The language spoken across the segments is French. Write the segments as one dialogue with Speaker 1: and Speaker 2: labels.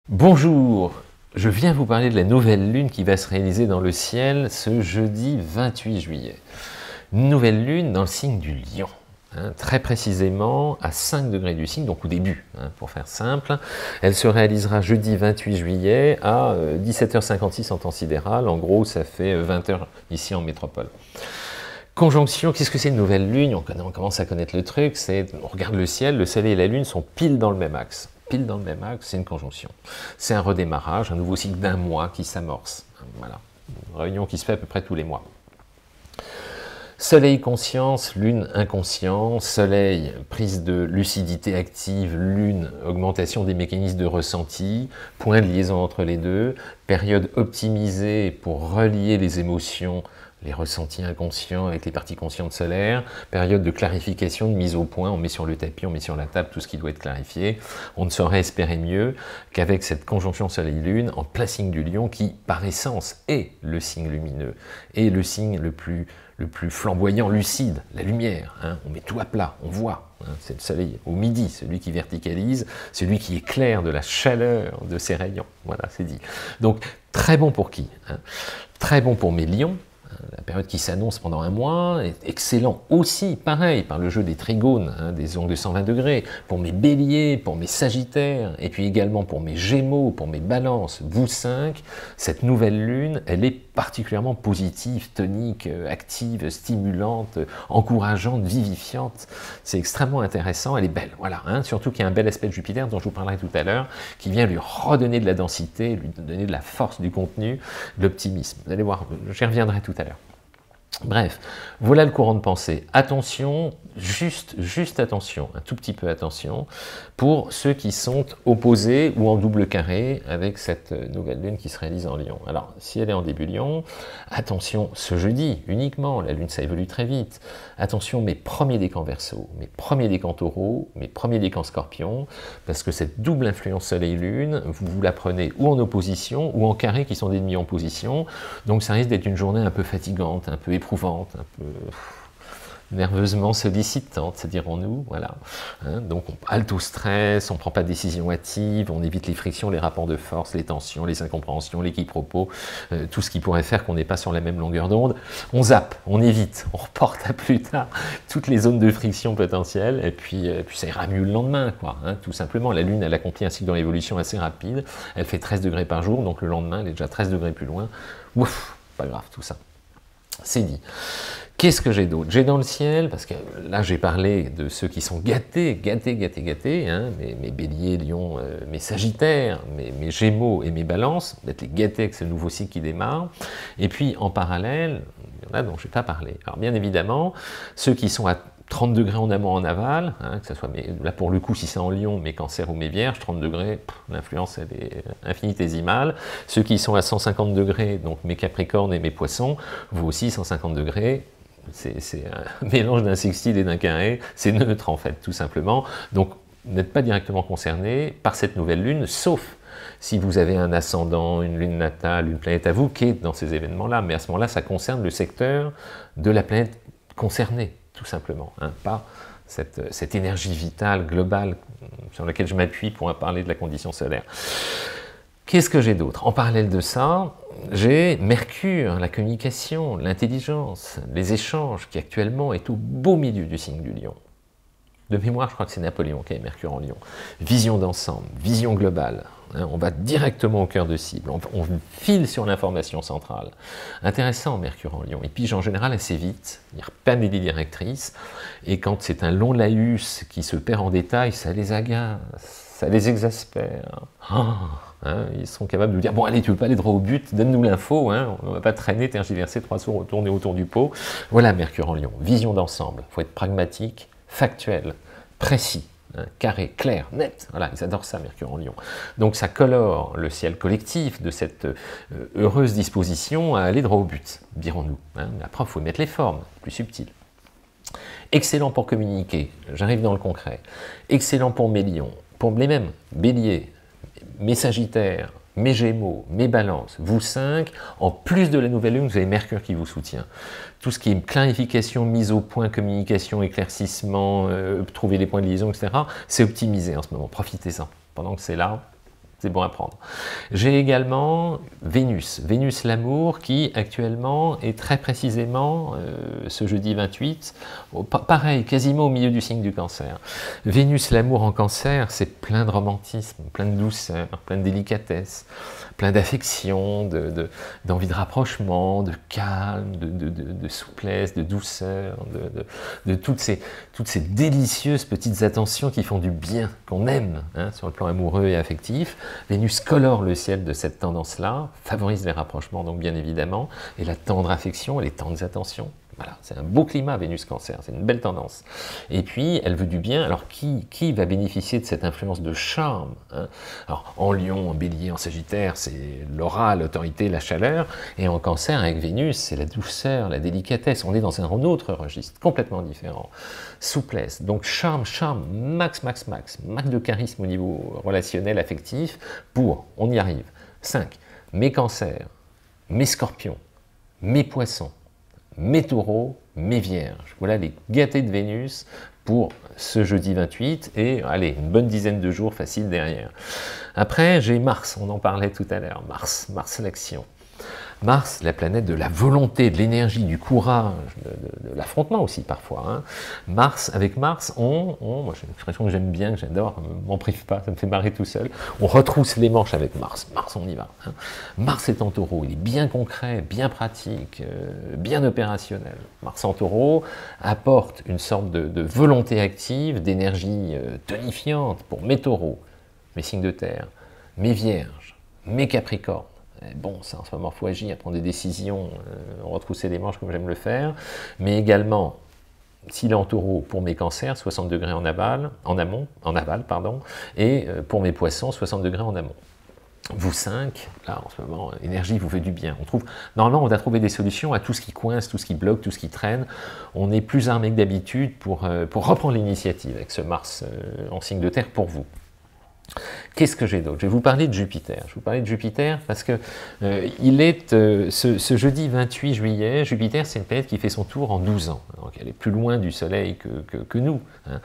Speaker 1: Bonjour, je viens vous parler de la nouvelle lune qui va se réaliser dans le ciel ce jeudi 28 juillet. Une nouvelle lune dans le signe du Lion, très précisément à 5 degrés du signe, donc au début, pour faire simple. Elle se réalisera jeudi 28 juillet à 17h56 en temps sidéral, en gros ça fait 20h ici en métropole. Conjonction, qu'est-ce que c'est une nouvelle lune? On commence à connaître le truc, on regarde le ciel, le soleil et la lune sont pile dans le même axe. Pile dans le même axe, c'est une conjonction. C'est un redémarrage, un nouveau cycle d'un mois qui s'amorce. Voilà, une réunion qui se fait à peu près tous les mois. Soleil conscience, lune inconscient, soleil prise de lucidité active, lune augmentation des mécanismes de ressenti, point de liaison entre les deux, période optimisée pour relier les émotions, les ressentis inconscients avec les parties conscientes solaires, période de clarification, de mise au point, on met sur le tapis, on met sur la table tout ce qui doit être clarifié. On ne saurait espérer mieux qu'avec cette conjonction soleil-lune en plein signe du Lion qui, par essence, est le signe lumineux, est le signe le plus flamboyant, lucide, la lumière. On met tout à plat, on voit. C'est le soleil au midi, celui qui verticalise, celui qui éclaire de la chaleur de ses rayons. Voilà, c'est dit. Donc, très bon pour qui? Très bon pour mes lions. La période qui s'annonce pendant un mois est excellent aussi, pareil, par le jeu des trigones, des angles de 120 degrés, pour mes béliers, pour mes sagittaires, et puis également pour mes gémeaux, pour mes balances, vous 5, cette nouvelle lune, elle est particulièrement positive, tonique, active, stimulante, encourageante, vivifiante. C'est extrêmement intéressant, elle est belle, voilà, surtout qu'il y a un bel aspect de Jupiter dont je vous parlerai tout à l'heure, qui vient lui redonner de la densité, lui donner de la force du contenu, de l'optimisme. Vous allez voir, j'y reviendrai tout à l'heure. Bref, voilà le courant de pensée. Attention, juste attention, un tout petit peu attention, pour ceux qui sont opposés ou en double carré avec cette nouvelle lune qui se réalise en Lion. Alors, si elle est en début Lion, attention, ce jeudi uniquement, la lune ça évolue très vite. Attention, mes premiers décans Verseau, mes premiers décans Taureau, mes premiers décans Scorpion, parce que cette double influence Soleil-Lune, vous la prenez ou en opposition ou en carré qui sont d'ennemis en position, donc ça risque d'être une journée un peu fatigante, un peu éprouvante, un peu nerveusement sollicitante, dirons-nous, voilà. Donc on halte au stress, on ne prend pas de décision hâtive, on évite les frictions, les rapports de force, les tensions, les incompréhensions, les quiproquos, tout ce qui pourrait faire qu'on n'est pas sur la même longueur d'onde. On zappe, on évite, on reporte à plus tard toutes les zones de friction potentielles, et puis ça ira mieux le lendemain, quoi, tout simplement. La Lune, elle accomplit un cycle dans l'évolution assez rapide, elle fait 13 degrés par jour, donc le lendemain, elle est déjà 13 degrés plus loin. Ouf, pas grave tout ça. C'est dit. Qu'est-ce que j'ai d'autre? J'ai dans le ciel, parce que là j'ai parlé de ceux qui sont gâtés, mes béliers, lions, mes sagittaires, mes gémeaux et mes balances, d'être les gâtés avec ce nouveau cycle qui démarre. Et puis en parallèle, il y en a dont je n'ai pas parlé. Alors bien évidemment, ceux qui sont à 30 degrés en amont, en aval, que ce soit, là pour le coup, si c'est en Lion, mes cancers ou mes vierges, 30 degrés, l'influence elle est infinitésimale. Ceux qui sont à 150 degrés, donc mes capricornes et mes poissons, vous aussi 150 degrés, c'est un mélange d'un sextile et d'un carré, c'est neutre en fait, tout simplement. Donc, vous n'êtes pas directement concerné par cette nouvelle lune, sauf si vous avez un ascendant, une lune natale, une planète à vous qui est dans ces événements-là. Mais à ce moment-là, ça concerne le secteur de la planète concernée, tout simplement, pas cette énergie vitale, globale, sur laquelle je m'appuie pour parler de la condition solaire. Qu'est-ce que j'ai d'autre? En parallèle de ça, j'ai Mercure, la communication, l'intelligence, les échanges, qui actuellement est au beau milieu du signe du Lion. De mémoire, je crois que c'est Napoléon qui a Mercure en Lion. Vision d'ensemble, vision globale. On va directement au cœur de cible, on file sur l'information centrale. Intéressant, Mercure en Lion. Il pige en général assez vite, il repère des lignes directrices, et quand c'est un long laïus qui se perd en détail, ça les agace, ça les exaspère. Ils sont capables de vous dire, bon allez, tu veux pas aller droit au but, donne-nous l'info, on ne va pas traîner, tergiverser, 3 tours, tourner autour du pot. Voilà Mercure en Lion, vision d'ensemble, il faut être pragmatique, factuel, précis, carré, clair, net. Voilà, ils adorent ça, Mercure en Lion. Donc ça colore le ciel collectif de cette heureuse disposition à aller droit au but, dirons-nous. Mais après, il faut mettre les formes, plus subtiles. Excellent pour communiquer, j'arrive dans le concret. Excellent pour mes lions, pour les mêmes, béliers, mes sagittaires, mes gémeaux, mes balances, vous 5, en plus de la nouvelle lune, vous avez Mercure qui vous soutient. Tout ce qui est clarification, mise au point, communication, éclaircissement, trouver les points de liaison, etc., c'est optimisé en ce moment, profitez-en. Pendant que c'est là, c'est bon à prendre. J'ai également Vénus, Vénus l'amour, qui actuellement est très précisément, ce jeudi 28, pareil, quasiment au milieu du signe du Cancer. Vénus l'amour en Cancer, c'est plein de romantisme, plein de douceur, plein de délicatesse, plein d'affection, d'envie de rapprochement, de calme, de souplesse, de douceur, de toutes ces délicieuses petites attentions qui font du bien, qu'on aime, hein, sur le plan amoureux et affectif. Vénus colore le ciel de cette tendance-là, favorise les rapprochements, donc bien évidemment, et la tendre affection et les tendres attentions. Voilà, c'est un beau climat, Vénus-Cancer, c'est une belle tendance. Et puis, elle veut du bien. Alors, qui va bénéficier de cette influence de charme, hein? Alors, en Lion, en Bélier, en Sagittaire, c'est l'aura, l'autorité, la chaleur. Et en Cancer, avec Vénus, c'est la douceur, la délicatesse. On est dans un autre registre, complètement différent. Souplesse. Donc, charme, max de charisme au niveau relationnel, affectif, pour, on y arrive. 5. Mes Cancers, mes Scorpions, mes Poissons, mes Taureaux, mes Vierges. Voilà les gâtés de Vénus pour ce jeudi 28 et allez, une bonne dizaine de jours facile derrière. Après, j'ai Mars, on en parlait tout à l'heure. Mars l'action. Mars, la planète de la volonté, de l'énergie, du courage, de l'affrontement aussi parfois. Hein. Mars, avec Mars, moi j'ai une expression que j'aime bien, que j'adore, m'en prive pas, ça me fait marrer tout seul. On retrousse les manches avec Mars. Mars, on y va. Hein. Mars est en Taureau, il est bien concret, bien pratique, bien opérationnel. Mars en Taureau apporte une sorte de volonté active, d'énergie tonifiante pour mes Taureaux, mes signes de terre, mes Vierges, mes Capricornes. Bon, ça en ce moment, il faut agir, prendre des décisions, retrousser les manches comme j'aime le faire, mais également, s'il est en Taureau, pour mes Cancers, 60 degrés en aval, et pour mes Poissons, 60 degrés en amont. Vous 5, là en ce moment, l'énergie vous fait du bien. Normalement, on a trouvé des solutions à tout ce qui coince, tout ce qui bloque, tout ce qui traîne. On est plus armé que d'habitude pour reprendre l'initiative avec ce Mars en signe de terre pour vous. Qu'est-ce que j'ai d'autre? Je vais vous parler de Jupiter. Je vais vous parler de Jupiter parce que il est ce jeudi 28 juillet, Jupiter c'est une planète qui fait son tour en 12 ans. Donc elle est plus loin du Soleil que nous. Hein.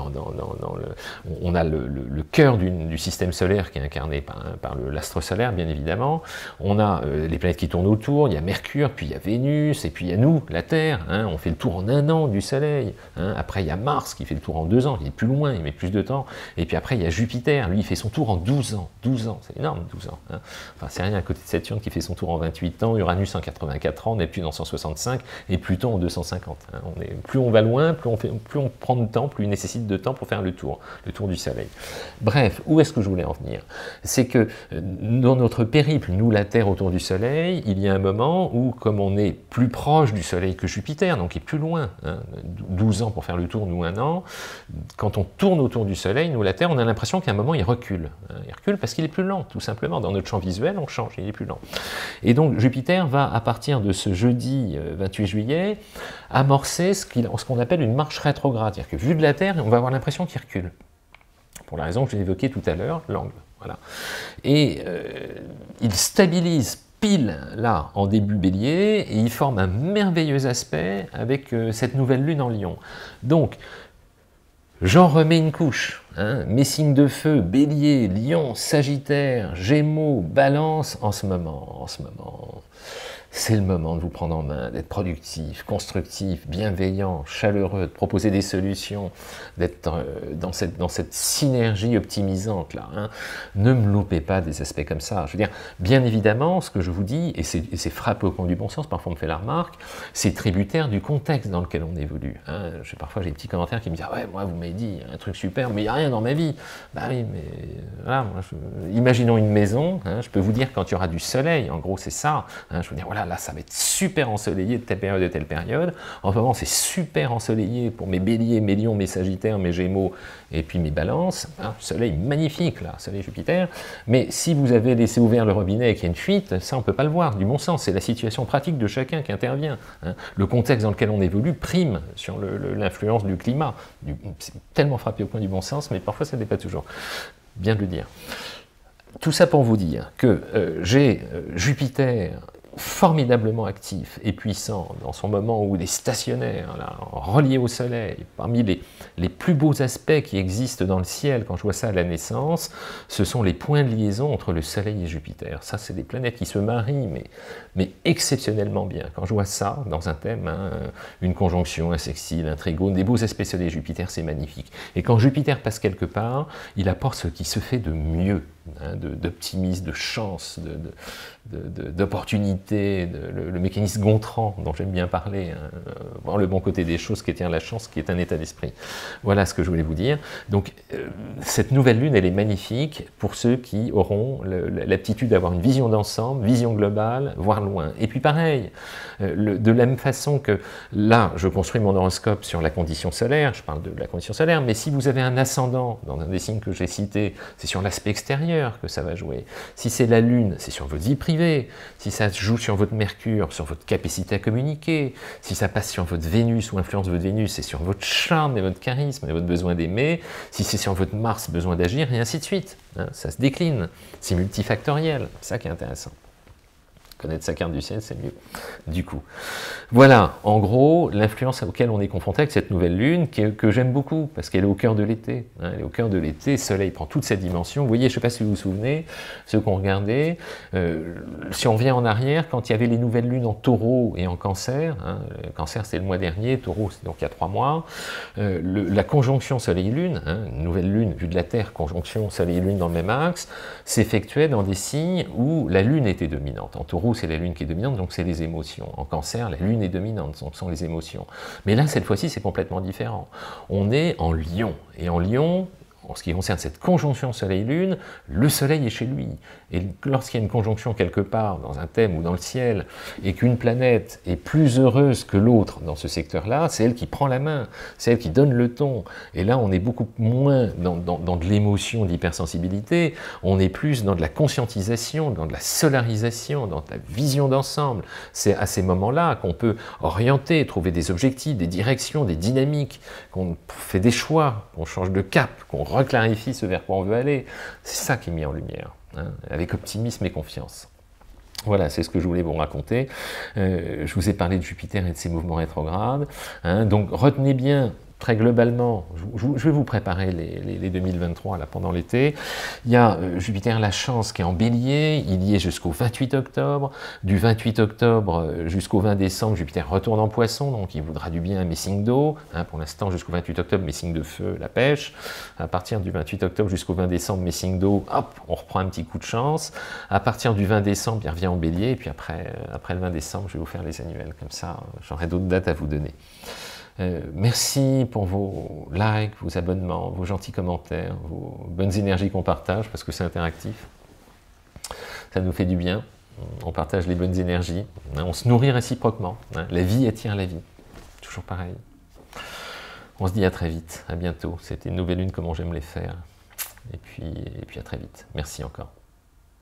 Speaker 1: On a le cœur du système solaire qui est incarné par l'astre solaire, bien évidemment. On a les planètes qui tournent autour, il y a Mercure, puis il y a Vénus, et puis il y a nous, la Terre. Hein. On fait le tour en 1 an du Soleil. Hein. Après il y a Mars qui fait le tour en 2 ans, il est plus loin, il met plus de temps. Et puis après il y a Jupiter, lui il fait son tour en 12 ans. 12 ans, c'est énorme, 12 ans. Hein. Enfin, c'est rien à côté de Saturne qui fait son tour en 28 ans, Uranus en 84 ans, Neptune en 165 et Pluton en 250. Hein. Plus on va loin, plus on prend de temps, plus il nécessite de temps pour faire le tour du Soleil. Bref, où est-ce que je voulais en venir? C'est que dans notre périple, nous la Terre autour du Soleil, il y a un moment où, comme on est plus proche du Soleil que Jupiter, donc il est plus loin, hein, 12 ans pour faire le tour, nous 1 an, quand on tourne autour du Soleil, nous la Terre, on a l'impression qu'à un moment il recule. Il recule parce qu'il est plus lent, tout simplement. Dans notre champ visuel, on change, il est plus lent. Et donc Jupiter va, à partir de ce jeudi 28 juillet, amorcer ce qu'on appelle une marche rétrograde. C'est-à-dire que vu de la Terre, on va avoir l'impression qu'il recule. Pour la raison que j'ai évoquée tout à l'heure, l'angle. Voilà. Et il stabilise pile là en début Bélier et il forme un merveilleux aspect avec cette nouvelle lune en Lion. Donc, j'en remets une couche, hein, mes signes de feu, Bélier, Lion, Sagittaire, Gémeaux, Balance, en ce moment, c'est le moment de vous prendre en main, d'être productif, constructif, bienveillant, chaleureux, de proposer des solutions, d'être dans cette synergie optimisante là. Hein. Ne me loupez pas des aspects comme ça. Je veux dire, bien évidemment, ce que je vous dis, et c'est frappé au coin du bon sens, parfois on me fait la remarque, c'est tributaire du contexte dans lequel on évolue. Hein. Parfois j'ai des petits commentaires qui me disent « Ah ouais, moi vous m'avez dit un truc super, mais il n'y a rien dans ma vie. » Bah oui, mais voilà, imaginons une maison, hein, je peux vous dire quand il y aura du soleil, en gros c'est ça. Hein, je veux dire, voilà, là ça va être super ensoleillé de telle période à telle période. En ce moment c'est super ensoleillé pour mes béliers, mes lions, mes sagittaires, mes gémeaux et puis mes balances. Hein, soleil magnifique là, soleil Jupiter. Mais si vous avez laissé ouvert le robinet et qu'il y a une fuite, ça on ne peut pas le voir, du bon sens. C'est la situation pratique de chacun qui intervient. Hein. Le contexte dans lequel on évolue prime sur l'influence du climat. C'est tellement frappé au coin du bon sens, mais parfois ça n'est pas toujours. Bien de le dire. Tout ça pour vous dire que j'ai Jupiter formidablement actif et puissant dans son moment où il est stationnaire, là, relié au Soleil, parmi les plus beaux aspects qui existent dans le ciel, quand je vois ça à la naissance, ce sont les points de liaison entre le Soleil et Jupiter. Ça, c'est des planètes qui se marient, mais exceptionnellement bien. Quand je vois ça dans un thème, hein, une conjonction, un sextile, un trigone, des beaux aspects Soleil-Jupiter, c'est magnifique. Et quand Jupiter passe quelque part, il apporte ce qui se fait de mieux, hein, d'optimisme, de chance, d'opportunité, le mécanisme Gontran dont j'aime bien parler, hein, voir le bon côté des choses, qui est la chance, qui est un état d'esprit. Voilà ce que je voulais vous dire. Donc cette nouvelle lune, elle est magnifique pour ceux qui auront l'aptitude d'avoir une vision d'ensemble, vision globale, voir loin. Et puis pareil, de la même façon que là, je construis mon horoscope sur la condition solaire, je parle de la condition solaire, mais si vous avez un ascendant dans un des signes que j'ai cités, c'est sur l'aspect extérieur que ça va jouer. Si c'est la lune, c'est sur votre vie privée. Si ça joue sur votre Mercure, sur votre capacité à communiquer. Si ça passe sur votre Vénus ou influence votre Vénus, c'est sur votre charme et votre charisme et votre besoin d'aimer. Si c'est sur votre Mars, besoin d'agir, et ainsi de suite. Hein, ça se décline. C'est multifactoriel. C'est ça qui est intéressant. Connaître sa carte du ciel, c'est mieux, du coup. Voilà, en gros, l'influence auquel on est confronté avec cette nouvelle lune, que j'aime beaucoup, parce qu'elle est au cœur de l'été. Hein, elle est au cœur de l'été, le soleil prend toute cette dimension. Vous voyez, je ne sais pas si vous vous souvenez, ceux qui ont regardé, si on revient en arrière, quand il y avait les nouvelles lunes en taureau et en cancer, hein, cancer c'était le mois dernier, taureau c'est donc il y a 3 mois, la conjonction soleil-lune, hein, une nouvelle lune vue de la Terre, conjonction soleil-lune dans le même axe, s'effectuait dans des signes où la lune était dominante. En taureau, c'est la lune qui est dominante, donc c'est les émotions. En cancer, la lune est dominante, donc ce sont les émotions. Mais là, cette fois-ci, c'est complètement différent. On est en Lion, et en Lion, en ce qui concerne cette conjonction Soleil-Lune, le Soleil est chez lui. Et lorsqu'il y a une conjonction quelque part, dans un thème ou dans le ciel, et qu'une planète est plus heureuse que l'autre dans ce secteur-là, c'est elle qui prend la main, c'est elle qui donne le ton. Et là, on est beaucoup moins dans de l'émotion, de l'hypersensibilité, on est plus dans de la conscientisation, dans de la solarisation, dans de la vision d'ensemble. C'est à ces moments-là qu'on peut orienter, trouver des objectifs, des directions, des dynamiques, qu'on fait des choix, qu'on change de cap, qu'on reclarifie ce vers quoi on veut aller. C'est ça qui est mis en lumière, hein, avec optimisme et confiance. Voilà, c'est ce que je voulais vous raconter. Je vous ai parlé de Jupiter et de ses mouvements rétrogrades. Hein, donc retenez bien, très globalement, je vais vous préparer les 2023 là, pendant l'été. Il y a Jupiter la chance qui est en bélier, il y est jusqu'au 28 octobre. Du 28 octobre jusqu'au 20 décembre, Jupiter retourne en poisson, donc il voudra du bien à mes signes d'eau. Hein, pour l'instant, jusqu'au 28 octobre, mes signes de feu, la pêche. À partir du 28 octobre jusqu'au 20 décembre, mes signes d'eau, hop, on reprend un petit coup de chance. À partir du 20 décembre, il revient en bélier, et puis après le 20 décembre, je vais vous faire les annuels, comme ça, j'aurai d'autres dates à vous donner. Merci pour vos likes, vos abonnements, vos gentils commentaires, vos bonnes énergies qu'on partage, parce que c'est interactif. Ça nous fait du bien, on partage les bonnes énergies, on se nourrit réciproquement. La vie attire la vie, toujours pareil. On se dit à très vite, à bientôt. C'était une nouvelle lune, comment j'aime les faire. Et puis à très vite. Merci encore.